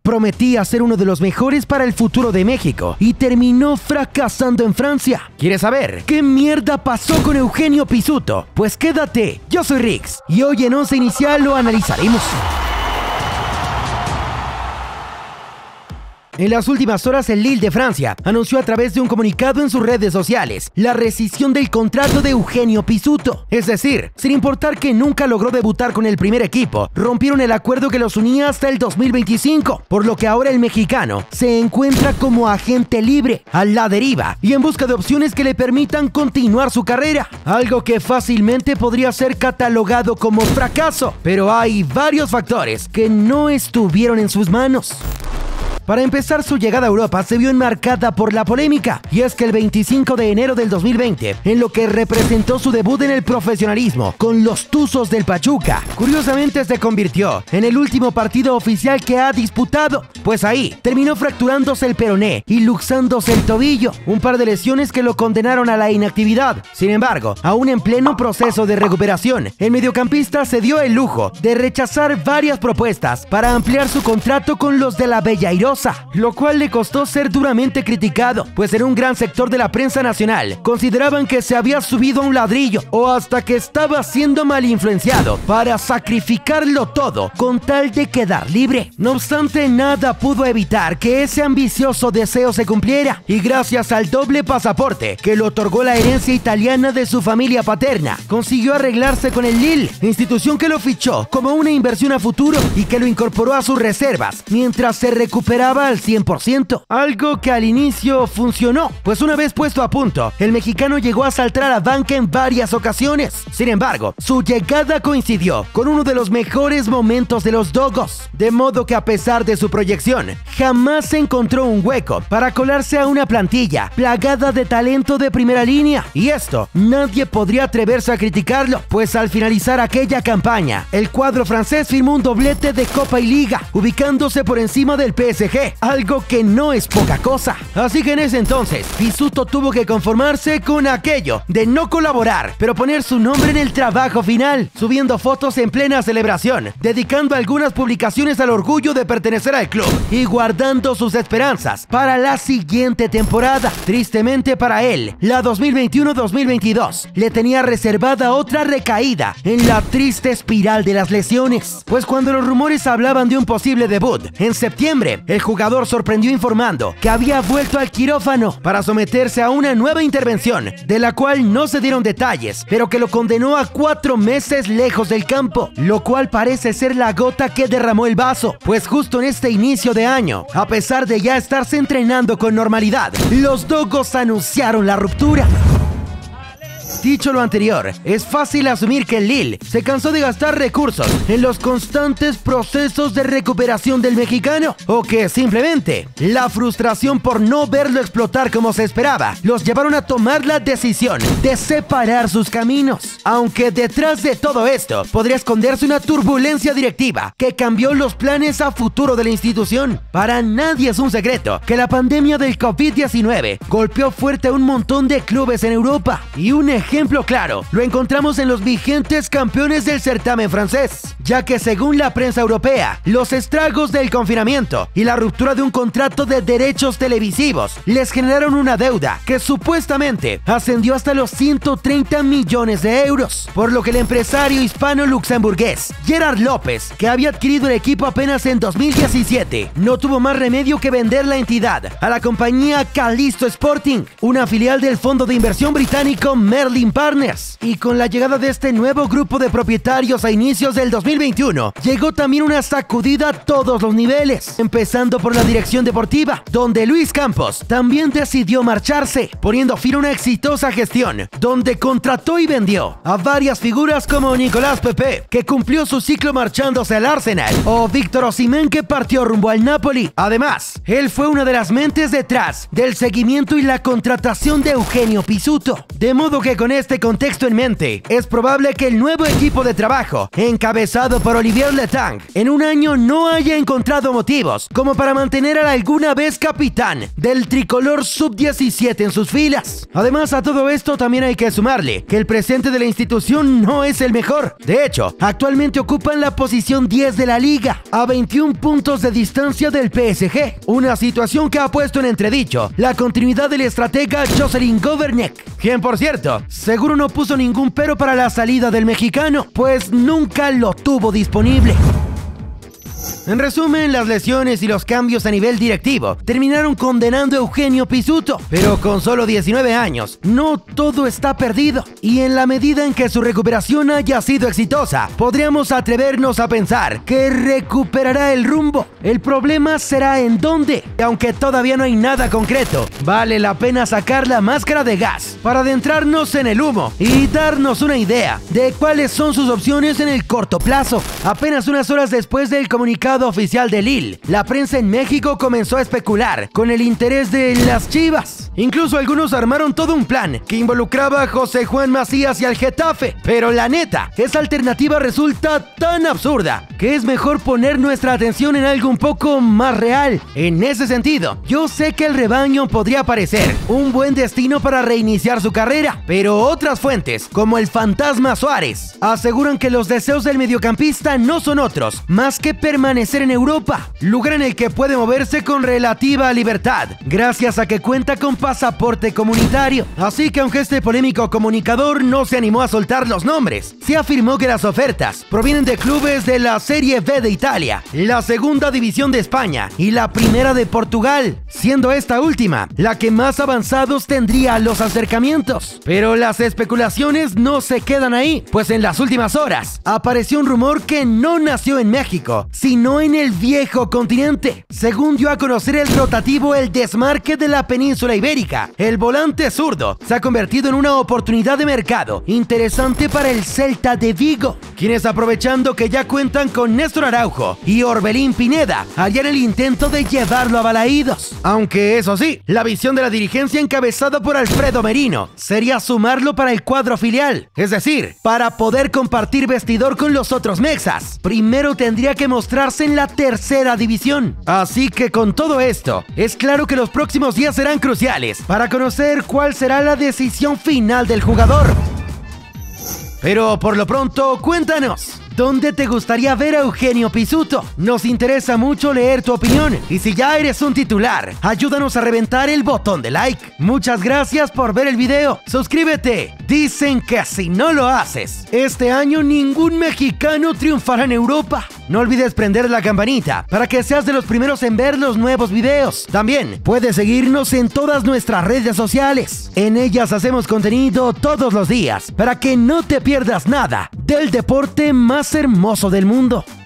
Prometía ser uno de los mejores para el futuro de México y terminó fracasando en Francia. ¿Quieres saber qué mierda pasó con Eugenio Pizzuto? Pues quédate, yo soy Rix y hoy en Once Inicial lo analizaremos. En las últimas horas, el Lille de Francia anunció a través de un comunicado en sus redes sociales la rescisión del contrato de Eugenio Pizzuto. Es decir, sin importar que nunca logró debutar con el primer equipo, rompieron el acuerdo que los unía hasta el 2025, por lo que ahora el mexicano se encuentra como agente libre, a la deriva y en busca de opciones que le permitan continuar su carrera, algo que fácilmente podría ser catalogado como fracaso, pero hay varios factores que no estuvieron en sus manos. Para empezar, su llegada a Europa se vio enmarcada por la polémica, y es que el 25 de enero del 2020, en lo que representó su debut en el profesionalismo con los Tuzos del Pachuca, curiosamente se convirtió en el último partido oficial que ha disputado, pues ahí terminó fracturándose el peroné y luxándose el tobillo, un par de lesiones que lo condenaron a la inactividad. Sin embargo, aún en pleno proceso de recuperación, el mediocampista se dio el lujo de rechazar varias propuestas para ampliar su contrato con los de la Bella Airosa, lo cual le costó ser duramente criticado, pues en un gran sector de la prensa nacional consideraban que se había subido a un ladrillo o hasta que estaba siendo mal influenciado para sacrificarlo todo con tal de quedar libre. No obstante, nada pudo evitar que ese ambicioso deseo se cumpliera, y gracias al doble pasaporte que le otorgó la herencia italiana de su familia paterna, consiguió arreglarse con el Lille, institución que lo fichó como una inversión a futuro y que lo incorporó a sus reservas mientras se recuperaba al 100%, algo que al inicio funcionó, pues una vez puesto a punto, el mexicano llegó a saltar a la banca en varias ocasiones. Sin embargo, su llegada coincidió con uno de los mejores momentos de los Dogos, de modo que a pesar de su proyección, jamás encontró un hueco para colarse a una plantilla plagada de talento de primera línea, y esto nadie podría atreverse a criticarlo, pues al finalizar aquella campaña, el cuadro francés firmó un doblete de Copa y Liga, ubicándose por encima del PSG, algo que no es poca cosa. Así que en ese entonces, Pizzuto tuvo que conformarse con aquello de no colaborar, pero poner su nombre en el trabajo final, subiendo fotos en plena celebración, dedicando algunas publicaciones al orgullo de pertenecer al club y guardando sus esperanzas para la siguiente temporada. Tristemente para él, la 2021-2022 le tenía reservada otra recaída en la triste espiral de las lesiones, pues cuando los rumores hablaban de un posible debut en septiembre, el jugador sorprendió informando que había vuelto al quirófano para someterse a una nueva intervención, de la cual no se dieron detalles, pero que lo condenó a 4 meses lejos del campo, lo cual parece ser la gota que derramó el vaso, pues justo en este inicio de año, a pesar de ya estarse entrenando con normalidad, los Dogos anunciaron la ruptura. Dicho lo anterior, es fácil asumir que el Lille se cansó de gastar recursos en los constantes procesos de recuperación del mexicano, o que simplemente la frustración por no verlo explotar como se esperaba los llevaron a tomar la decisión de separar sus caminos. Aunque detrás de todo esto podría esconderse una turbulencia directiva que cambió los planes a futuro de la institución. Para nadie es un secreto que la pandemia del COVID-19 golpeó fuerte a un montón de clubes en Europa, y un ejemplo claro lo encontramos en los vigentes campeones del certamen francés, ya que según la prensa europea, los estragos del confinamiento y la ruptura de un contrato de derechos televisivos les generaron una deuda que supuestamente ascendió hasta los 130 millones de euros, por lo que el empresario hispano-luxemburgués Gerard López, que había adquirido el equipo apenas en 2017, no tuvo más remedio que vender la entidad a la compañía Callisto Sporting, una filial del fondo de inversión británico Merlin Partners. Y con la llegada de este nuevo grupo de propietarios a inicios del 2021, llegó también una sacudida a todos los niveles, empezando por la dirección deportiva, donde Luis Campos también decidió marcharse, poniendo fin a una exitosa gestión, donde contrató y vendió a varias figuras como Nicolás Pepe, que cumplió su ciclo marchándose al Arsenal, o Víctor Osimhen, que partió rumbo al Napoli. Además, él fue una de las mentes detrás del seguimiento y la contratación de Eugenio Pizzuto, de modo que con con este contexto en mente, es probable que el nuevo equipo de trabajo, encabezado por Olivier Letang, en un año no haya encontrado motivos como para mantener al alguna vez capitán del tricolor sub-17 en sus filas. Además, a todo esto también hay que sumarle que el presente de la institución no es el mejor. De hecho, actualmente ocupan la posición 10 de la liga, a 21 puntos de distancia del PSG, una situación que ha puesto en entredicho la continuidad del estratega Jocelyn Gourvennec, quien, por cierto, seguro no puso ningún pero para la salida del mexicano, pues nunca lo tuvo disponible. En resumen, las lesiones y los cambios a nivel directivo terminaron condenando a Eugenio Pizzuto, pero con solo 19 años, no todo está perdido, y en la medida en que su recuperación haya sido exitosa, podríamos atrevernos a pensar que recuperará el rumbo. El problema será en dónde, y aunque todavía no hay nada concreto, vale la pena sacar la máscara de gas para adentrarnos en el humo y darnos una idea de cuáles son sus opciones en el corto plazo. Apenas unas horas después del comunicado oficial de Lille, la prensa en México comenzó a especular con el interés de las Chivas. Incluso algunos armaron todo un plan que involucraba a José Juan Macías y al Getafe, pero la neta, esa alternativa resulta tan absurda que es mejor poner nuestra atención en algo un poco más real. En ese sentido, yo sé que el rebaño podría parecer un buen destino para reiniciar su carrera, pero otras fuentes, como el fantasma Suárez, aseguran que los deseos del mediocampista no son otros más que permanecer en Europa, lugar en el que puede moverse con relativa libertad, gracias a que cuenta con pasaporte comunitario. Así que aunque este polémico comunicador no se animó a soltar los nombres, se afirmó que las ofertas provienen de clubes de la Serie B de Italia, la Segunda División de España y la Primera de Portugal, siendo esta última la que más avanzados tendría los acercamientos. Pero las especulaciones no se quedan ahí, pues en las últimas horas apareció un rumor que no nació en México, sino en el viejo continente. Según dio a conocer el rotativo El Desmarque de la península ibérica, el volante zurdo se ha convertido en una oportunidad de mercado interesante para el Celta de Vigo, quienes, aprovechando que ya cuentan con Néstor Araujo y Orbelín Pineda, harían el intento de llevarlo a Balaídos. Aunque eso sí, la visión de la dirigencia encabezada por Alfredo Merino sería sumarlo para el cuadro filial, es decir, para poder compartir vestidor con los otros mexas, primero tendría que mostrarse en la tercera división. Así que con todo esto, es claro que los próximos días serán cruciales para conocer cuál será la decisión final del jugador. Pero por lo pronto, cuéntanos, ¿dónde te gustaría ver a Eugenio Pizzuto? Nos interesa mucho leer tu opinión, y si ya eres un titular, ayúdanos a reventar el botón de like. Muchas gracias por ver el video, suscríbete. Dicen que si no lo haces, este año ningún mexicano triunfará en Europa. No olvides prender la campanita para que seas de los primeros en ver los nuevos videos. También puedes seguirnos en todas nuestras redes sociales. En ellas hacemos contenido todos los días para que no te pierdas nada del deporte más hermoso del mundo.